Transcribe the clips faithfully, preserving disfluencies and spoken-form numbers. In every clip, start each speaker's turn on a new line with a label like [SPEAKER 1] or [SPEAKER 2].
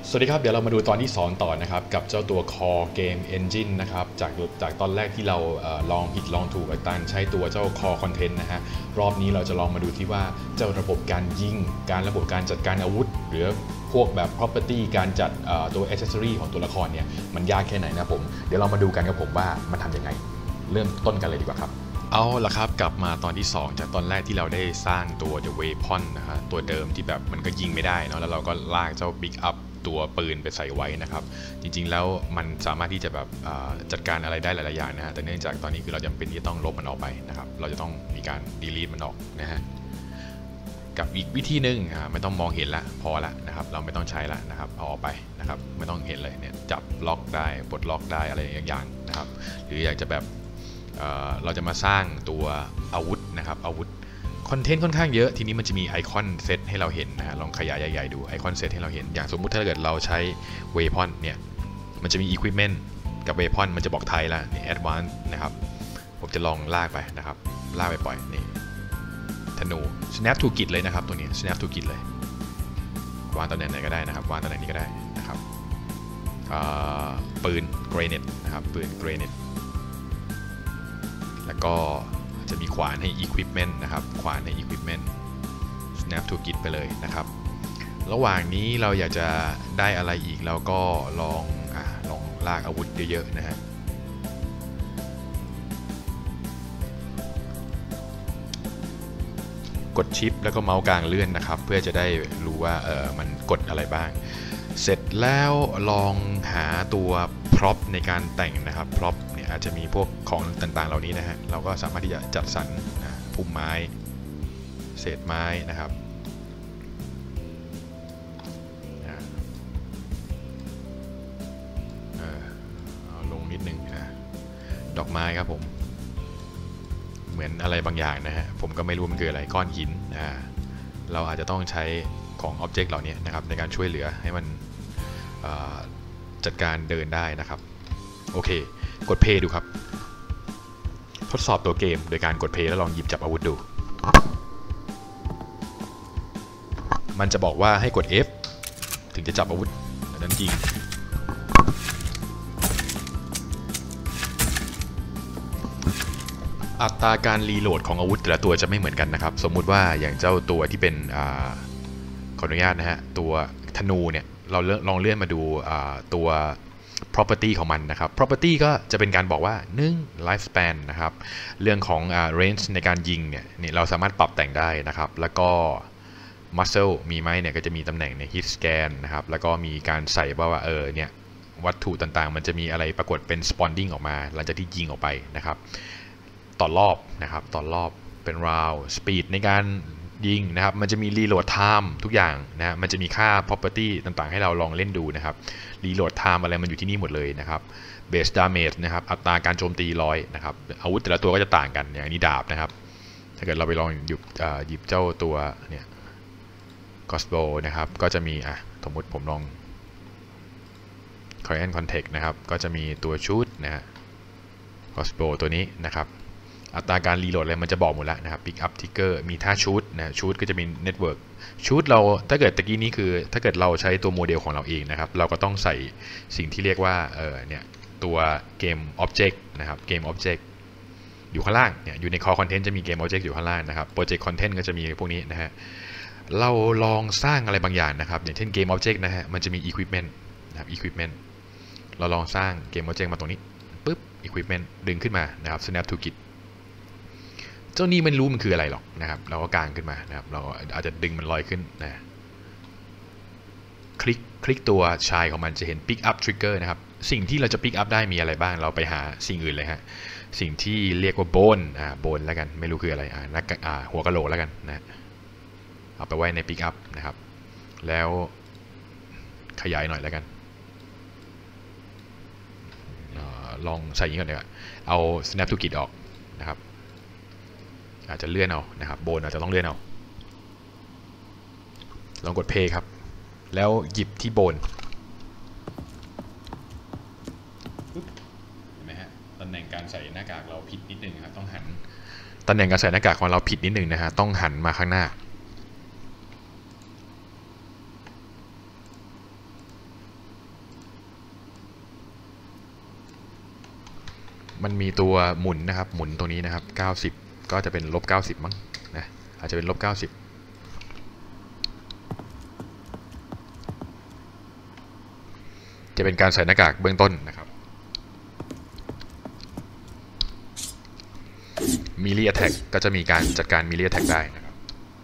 [SPEAKER 1] สวัสดีครับเดี๋ยวเรามาดูตอนที่สองต่อนะครับกับเจ้าตัว Core Game Engine นะครับจากจากตอนแรกที่เราเออลองผิดลองถูกกับการใช้ตัวเจ้า Core Content นะฮะรอบนี้เราจะลองมาดูที่ว่าเจ้าระบบการยิงการระบบการจัดการอาวุธหรือพวกแบบ property การจัดตัว accessory ของตัวละครเนี่ยมันยากแค่ไหนนะผมเดี๋ยวเรามาดูกันครับผมว่ามันทำยังไงเริ่มต้นกันเลยดีกว่าครับเอาละครับกลับมาตอนที่สองจากตอนแรกที่เราได้สร้างตัว The Weapon นะฮะตัวเดิมที่แบบมันก็ยิงไม่ได้เนาะแล้วเราก็ลากเจ้า Big Up ตัวปืนไปใส่ไว้นะครับจริงๆแล้วมันสามารถที่จะแบบจัดการอะไรได้หลายๆอย่างนะฮะแต่เนื่องจากตอนนี้คือเราจำเป็นที่จะต้องลบมันออกไปนะครับเราจะต้องมีการ delete มันออกนะฮะกับอีกวิธีหนึ่งไม่ต้องมองเห็นละพอละนะครับเราไม่ต้องใช้ละนะครับเอาออกไปนะครับไม่ต้องเห็นเลยเนี่ยจับล็อกได้ปลดล็อกได้อะไรอย่างๆนะครับหรืออยากจะแบบเราจะมาสร้างตัวอาวุธนะครับอาวุธคอนเทนต์ค่อนข้างเยอะทีนี้มันจะมีไอคอนเซตให้เราเห็นนะฮะลองขยายใหญ่ๆดูไอคอนเซตให้เราเห็นอย่างสมมุติถ้าเกิดเราใช้เวพอนเนี่ยมันจะมี Equipment กับเวพอนมันจะบอกไทยละนี่ Advanced นะครับผมจะลองลากไปนะครับลากไปปล่อยนี่ธนู snap to git เลยนะครับตัวนี้ snap to git เลยวางตำแหน่งไหนก็ได้นะครับวางตำแหน่งนี้ก็ได้นะครับปืน granite นะครับปืน granite แล้วก็จะมีขวานให้ equipment นะครับขวานให้ equipment snap to git ไปเลยนะครับระหว่างนี้เราอยากจะได้อะไรอีกเราก็ลองอ่ะลองลากอาวุธเยอะๆนะฮะกดชิปแล้วก็เมาส์กลางเลื่อนนะครับเพื่อจะได้รู้ว่าเออมันกดอะไรบ้างเสร็จแล้วลองหาตัวพร็อพในการแต่งนะครับพร็อพเนี่ยอาจจะมีพวกของต่างๆเหล่านี้นะฮะเราก็สามารถที่จะจัดสรรพุ่มไม้เศษไม้นะครับเอาลงนิดนึงนะดอกไม้ครับผมเหมือนอะไรบางอย่างนะฮะผมก็ไม่รู้มันคืออะไรก้อนหินอ่าเราอาจจะต้องใช้ของอ็อบเจกต์เหล่านี้นะครับในการช่วยเหลือให้มันจัดการเดินได้นะครับโอเคกดเพย์ดูครับทดสอบตัวเกมโดยการกดเพย์แล้วลองหยิบจับอาวุธดูมันจะบอกว่าให้กด F ถึงจะจับอาวุธนั้นยิงอัตราการรีโหลดของอาวุธแต่ละตัวจะไม่เหมือนกันนะครับสมมุติว่าอย่างเจ้าตัวที่เป็นขออนุญาตนะฮะตัวธนูเนี่ยเราลองเลื่อนมาดูตัว property ของมันนะครับ property ก็จะเป็นการบอกว่าหนึ่ง life span นะครับเรื่องของ range ในการยิงเนี่ยเราสามารถปรับแต่งได้นะครับแล้วก็ muscle มีไหมเนี่ยก็จะมีตำแหน่งใน hit scan นะครับแล้วก็มีการใส่ว่าเออเนี่ยวัตถุต่างๆมันจะมีอะไรปรากฏเป็น spawning ออกมาหลังจากที่ยิงออกไปนะครับต่อรอบนะครับต่อรอบเป็น round speed ในการยิงนะครับมันจะมี reload time ทุกอย่างนะมันจะมีค่า property ต่างๆให้เราลองเล่นดูนะครับ reload time อะไรมันอยู่ที่นี่หมดเลยนะครับ base damage นะครับอัตราการโจมตีร้อยนะครับอาวุธแต่ละตัวก็จะต่างกันอย่างนี้ดาบนะครับถ้าเกิดเราไปลองหยิบหยิบเจ้าตัวเนี่ย crossbow นะครับก็จะมีอ่ะสมมติผมลอง current context นะครับก็จะมีตัวชุดนะฮะ crossbow ตัวนี้นะครับอัตราการรีโหลดอะไรมันจะบอกหมดแล้วนะครับ pick up trigger มีท่าชูดนะชูดก็จะมี network ชูดเราถ้าเกิดตะกี้นี้คือถ้าเกิดเราใช้ตัวโมเดลของเราเองนะครับเราก็ต้องใส่สิ่งที่เรียกว่าเออเนี่ยตัวเกม object นะครับเกม object อยู่ข้างล่างเนี่ยอยู่ใน core content จะมีเกม object อยู่ข้างล่างนะครับ project content ก็จะมีพวกนี้นะฮะเราลองสร้างอะไรบางอย่างนะครับอย่างเช่นเกม object นะฮะมันจะมี equipment นะครับ equipment เราลองสร้างเกม object มาตรงนี้ปุ๊บ equipment ดึงขึ้นมานะครับ snap to gitเจ้านี้มันรู้มันคืออะไรหรอกนะครับเราก็กางขึ้นมานะครับเราอาจจะดึงมันลอยขึ้นนะคลิกคลิกตัวชายของมันจะเห็น pick up trigger นะครับสิ่งที่เราจะ pick up ได้มีอะไรบ้างเราไปหาสิ่งอื่นเลยฮะสิ่งที่เรียกว่า bone อ่า bone แล้วกันไม่รู้คืออะไรอ่านักอ่าหัวกะโหลกแล้วกันนะเอาไปไว้ใน pick up นะครับแล้วขยายหน่อยแล้วกันลองใส่ยิงก่อนดีกว่าเอา snap to git ออกนะครับอาจจะเลื่อนเอานะครับโบนอาจจะต้องเลื่อนเอาลองกดเพย์ครับแล้วหยิบที่โบนเห็นไหมฮะตำแหน่งการใส่หน้ากากเราผิดนิดนึงครับต้องหันตำแหน่งการใส่หน้ากากของเราผิดนิดนึงนะฮะต้องหันมาข้างหน้ามันมีตัวหมุนนะครับหมุนตรงนี้นะครับเก้าสิบก็จะเป็นลบเก้าสิบมั้งนะอาจจะเป็นลบเก้าสิบจะเป็นการใส่หน้ากากเบื้องต้นนะครับมิลลี่แอทแทกก็จะมีการจัดการมิลลี่แอทแทกได้นะครับ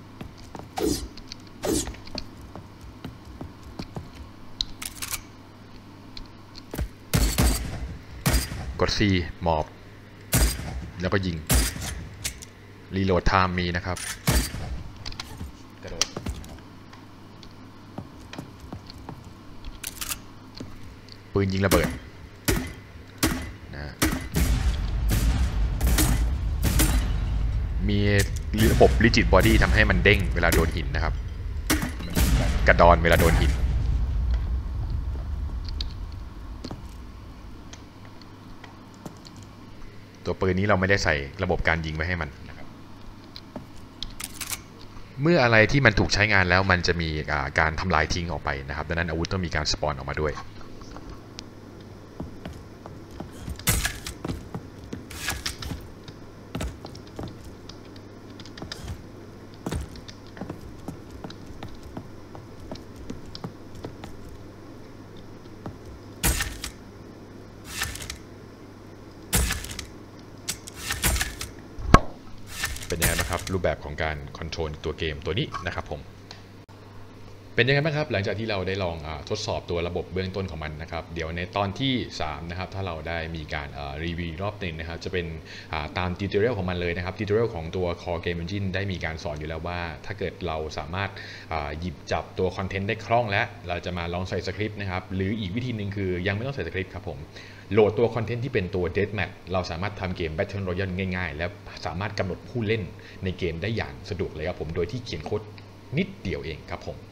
[SPEAKER 1] กด C หมอบแล้วก็ยิงรีโหลดไทม์มีนะครับกระโดดปืนยิงระเบิดนะมีระบบ Rigid Body ทำให้มันเด้งเวลาโดนหินนะครับกระดอนเวลาโดนหินตัวปืนนี้เราไม่ได้ใส่ระบบการยิงไว้ให้มันนะครับเมื่ออะไรที่มันถูกใช้งานแล้วมันจะมีการทำลายทิ้งออกไปนะครับดังนั้นอาวุธต้องมีการสปอนออกมาด้วยเป็นยังไงบ้างครับรูปแบบของการคอนโทรลตัวเกมตัวนี้นะครับผมเป็นยังไงบ้างครับหลังจากที่เราได้ลองอทดสอบตัวระบบเบื้องต้นของมันนะครับเดี๋ยวในตอนที่สามนะครับถ้าเราได้มีการรีวิวรอบหนึ่งนะครับจะเป็นตามติวตอเรียลของมันเลยนะครับติวตอเรียลของตัว Core Game Engine ได้มีการสอนอยู่แล้วว่าถ้าเกิดเราสามารถหยิบจับตัวคอนเทนต์ได้คล่องแล้วเราจะมาลองใส่สคริปต์นะครับหรืออีกวิธีหนึ่งคือยังไม่ต้องใส่สคริปต์ครับผมโหลดตัวคอนเทนต์ที่เป็นตัว Deathmatch เราสามารถทำเกม Battle Royale ง่ายๆและสามารถกำหนดผู้เล่นในเกมได้อย่างสะดวกเลยครับผมโดยที่เขียนโค้ดนิดเดียวเองครับผม